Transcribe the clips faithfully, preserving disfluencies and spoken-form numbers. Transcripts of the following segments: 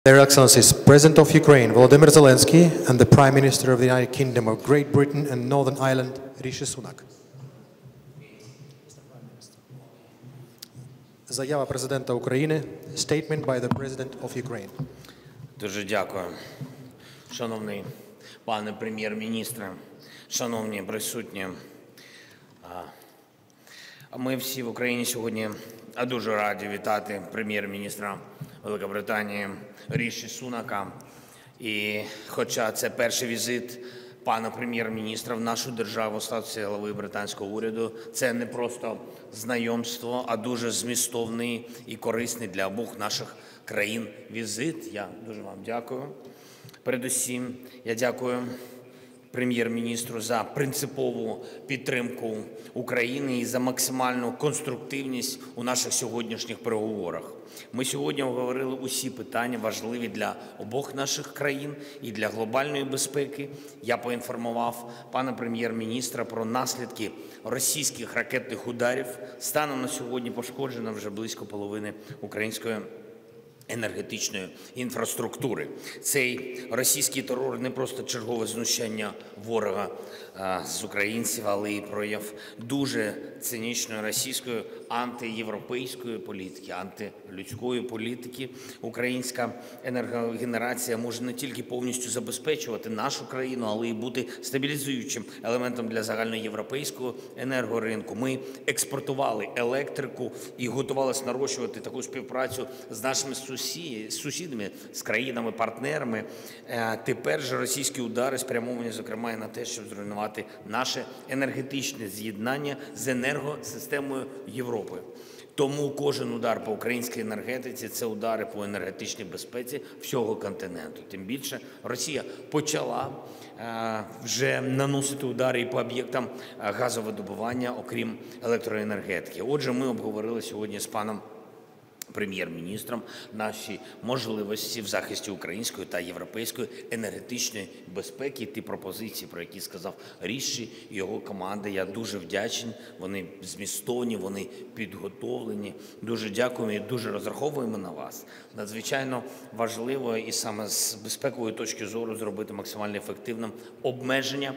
Their Excellencies, President of Ukraine Volodymyr Zelensky and the Prime Minister of the United Kingdom of Great Britain and Northern Ireland Rishi Sunak. Заява президента України. Statement by the President of Ukraine. Дуже дякую, шановний пане прем'єр-міністре, шановні присутні. Ми всі в Україні сьогодні дуже раді вітати прем'єр-міністра Великобританії Ріші Сунака. І хоча це перший візит пана прем'єр-міністра в нашу державу в статусі голови британського уряду, це не просто знайомство, а дуже змістовний і корисний для обох наших країн візит. Я дуже вам дякую. Передусім, я дякую прем'єр-міністру за принципову підтримку України і за максимальну конструктивність у наших сьогоднішніх переговорах. Ми сьогодні обговорили усі питання, важливі для обох наших країн і для глобальної безпеки. Я поінформував пана прем'єр-міністра про наслідки російських ракетних ударів. Станом на сьогодні пошкоджено вже близько половини української енергетичної інфраструктури. Цей російський терор не просто чергове знущання ворога а, з українців, але й прояв дуже цинічної російської антиєвропейської політики, антилюдської політики. Українська енергогенерація може не тільки повністю забезпечувати нашу країну, але й бути стабілізуючим елементом для загальноєвропейського енергоринку. Ми експортували електрику і готувалися нарощувати таку співпрацю з нашими сусідами, з країнами-партнерами. Тепер же російські удари спрямовані, зокрема, і на те, щоб зруйнувати наше енергетичне з'єднання з енергосистемою Європи. Тому кожен удар по українській енергетиці – це удари по енергетичній безпеці всього континенту. Тим більше Росія почала е, вже наносити удари і по об'єктам газовидобування, окрім електроенергетики. Отже, ми обговорили сьогодні з паном прем'єр-міністром наші можливості в захисті української та європейської енергетичної безпеки. Ті пропозиції, про які сказав Ріші і його команда, я дуже вдячний. Вони змістовні, вони підготовлені. Дуже дякуємо і дуже розраховуємо на вас. Надзвичайно важливо і саме з безпекової точки зору зробити максимально ефективним обмеження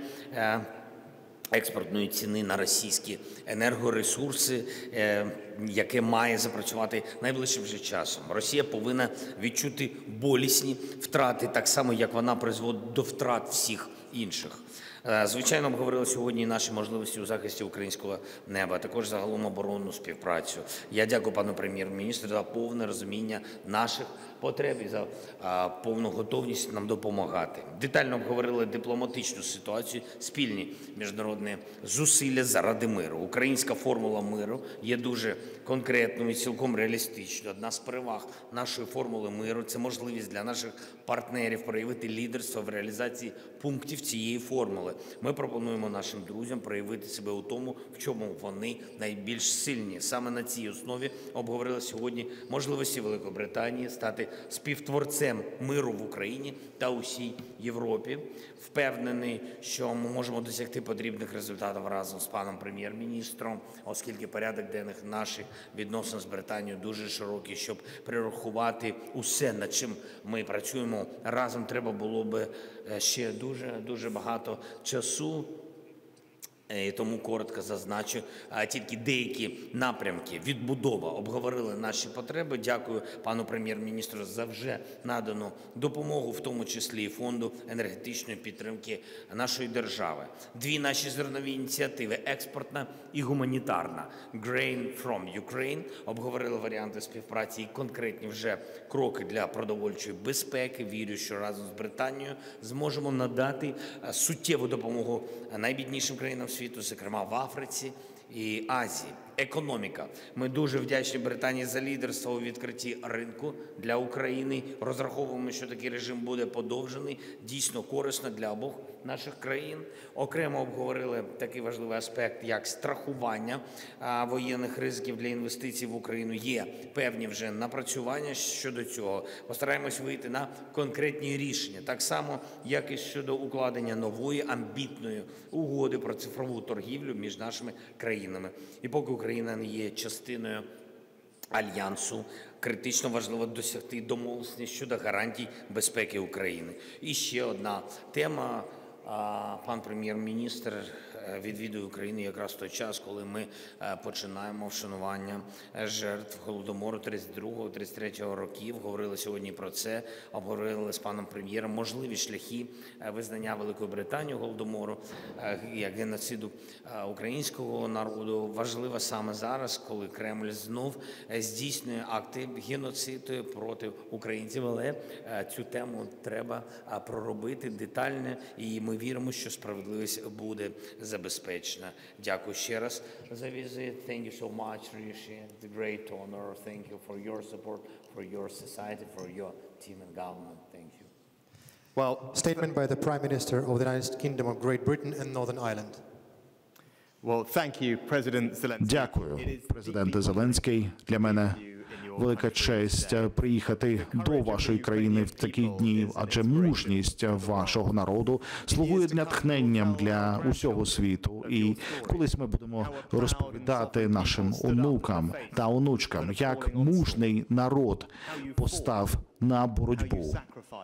експортної ціни на російські енергоресурси, яке має запрацювати найближчим вже часом. Росія повинна відчути болісні втрати, так само, як вона призводить до втрат всіх інших. Звичайно, обговорили сьогодні наші можливості у захисті українського неба, а також загалом оборонну співпрацю. Я дякую пану прем'єр-міністру за повне розуміння наших потреб і за а, повну готовність нам допомагати. Детально обговорили дипломатичну ситуацію, спільні міжнародні зусилля заради миру. Українська формула миру є дуже конкретною і цілком реалістичною. Одна з переваг нашої формули миру – це можливість для наших партнерів проявити лідерство в реалізації пунктів цієї формули. Ми пропонуємо нашим друзям проявити себе у тому, в чому вони найбільш сильні. Саме на цій основі обговорили сьогодні можливості Великобританії стати співтворцем миру в Україні та усій Європі. Впевнений, що ми можемо досягти потрібних результатів разом з паном прем'єр-міністром, оскільки порядок денних наших відносин з Британією дуже широкий, щоб перерахувати усе, над чим ми працюємо разом, треба було би ще дуже-дуже багато часу. І тому коротко зазначу тільки деякі напрямки. Відбудова. Обговорили наші потреби. Дякую пану прем'єр-міністру за вже надану допомогу, в тому числі і Фонду енергетичної підтримки нашої держави. Дві наші зернові ініціативи – експортна і гуманітарна. Grain from Ukraine. Обговорили варіанти співпраці і конкретні вже кроки для продовольчої безпеки. Вірю, що разом з Британією зможемо надати суттєву допомогу найбіднішим країнам світу, зокрема в Африці і Азії. Економіка. Ми дуже вдячні Британії за лідерство у відкритті ринку для України. Розраховуємо, що такий режим буде подовжений. Дійсно корисно для обох наших країн. Окремо обговорили такий важливий аспект, як страхування воєнних ризиків для інвестицій в Україну. Є певні вже напрацювання щодо цього. Постараємось вийти на конкретні рішення. Так само, як і щодо укладення нової амбітної угоди про цифрову торгівлю між нашими країнами. І поки Україна не є частиною Альянсу критично важливо досягти домовленості щодо гарантій безпеки України. І ще одна тема. Пан прем'єр-міністр відвідує Україну якраз в той час, коли ми починаємо вшанування жертв Голодомору тридцять другого - тридцять третього років. Говорили сьогодні про це, обговорили з паном прем'єром можливі шляхи визнання Великої Британії Голодомору як геноциду українського народу. Важливо саме зараз, коли Кремль знов здійснює акти геноциду проти українців, але цю тему треба проробити детально, і ми віримо, що справедливість буде забезпечена. Дякую ще раз за візит. Thank you so much, Rishi. It's a great honor. Thank you for your support, for your society, for your team and government. Thank you. Well, statement by the Prime Minister of the United Kingdom of Great Britain and Northern Ireland. Well, thank you, President Zelensky. Дякую, президенте Зеленський. Для мене велика честь приїхати до вашої країни в такі дні, адже мужність вашого народу слугує натхненням для усього світу. І колись ми будемо розповідати нашим онукам та онучкам, як мужний народ постав на боротьбу,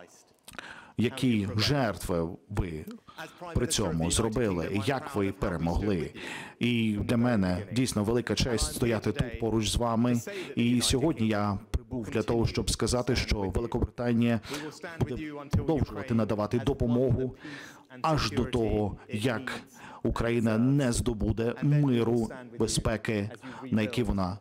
які жертви ви при цьому зробили, як ви перемогли. І для мене дійсно велика честь стояти тут поруч з вами. І сьогодні я прибув для того, щоб сказати, що Великобританія буде продовжувати надавати допомогу аж до того, як Україна не здобуде миру, безпеки, на які вона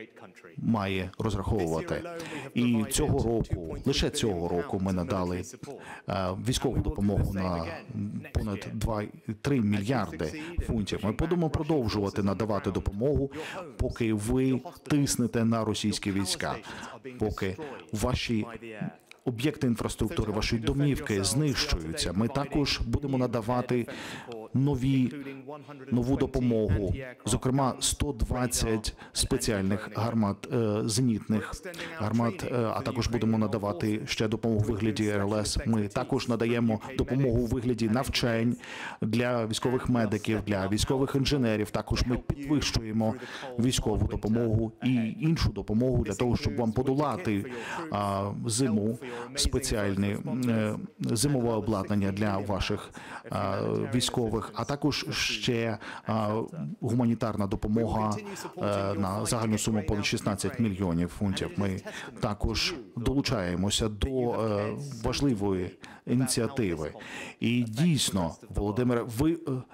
має розраховувати. І цього року, лише цього року ми надали військову допомогу на понад два-три мільярди фунтів. Ми будемо продовжувати надавати допомогу, поки ви тиснете на російські війська, поки ваші об'єкти інфраструктури, ваші домівки знищуються. Ми також будемо надавати нові, нову допомогу, зокрема сто двадцять спеціальних гармат, е, зенітних гармат, е, а також будемо надавати ще допомогу у вигляді ер ел ес. Ми також надаємо допомогу у вигляді навчань для військових медиків, для військових інженерів. Також ми підвищуємо військову допомогу і іншу допомогу для того, щоб вам подолати а, зиму, спеціальне е, зимове обладнання для ваших а, військових. А також ще а, гуманітарна допомога а, на загальну суму понад шістнадцять мільйонів фунтів. Ми також долучаємося до а, важливої ініціативи. І дійсно, Володимире, ви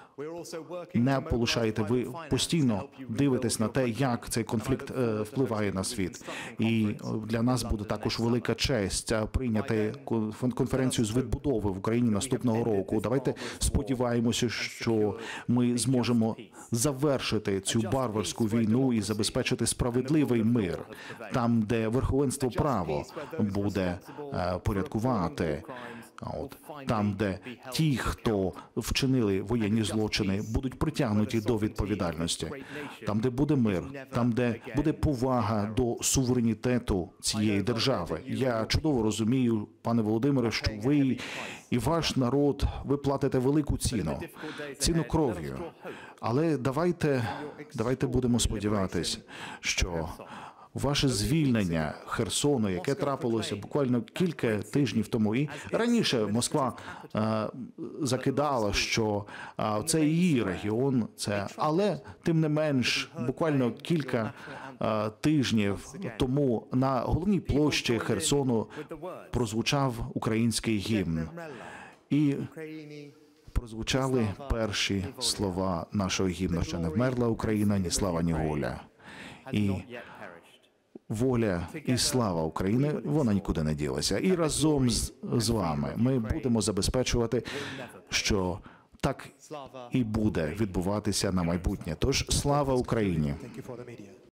не полишаєте, ви постійно дивитесь на те, як цей конфлікт а, впливає на світ. І для нас буде також велика честь прийняти конференцію з відбудови в Україні наступного року. Давайте сподіваємося, що ми зможемо завершити цю варварську війну і забезпечити справедливий мир, там, де верховенство права буде е, порядкувати, от, там, де ті, хто вчинили воєнні злочини, будуть притягнуті до відповідальності, там, де буде мир, там, де буде повага до суверенітету цієї держави. Я чудово розумію, пане Володимире, що ви і ваш народ, ви платите велику ціну, ціну кров'ю. Але давайте, давайте будемо сподіватись, що ваше звільнення Херсону, яке трапилося буквально кілька тижнів тому, і раніше Москва е, закидала, що е, це її регіон, це, але тим не менш, буквально кілька е, тижнів тому на головній площі Херсону прозвучав український гімн. І прозвучали перші слова нашого гімну: «Ще не вмерла Україна, ні слава, ні воля». І воля і слава України, вона нікуди не ділася. І разом з, з вами ми будемо забезпечувати, що так і буде відбуватися на майбутнє. Тож слава Україні!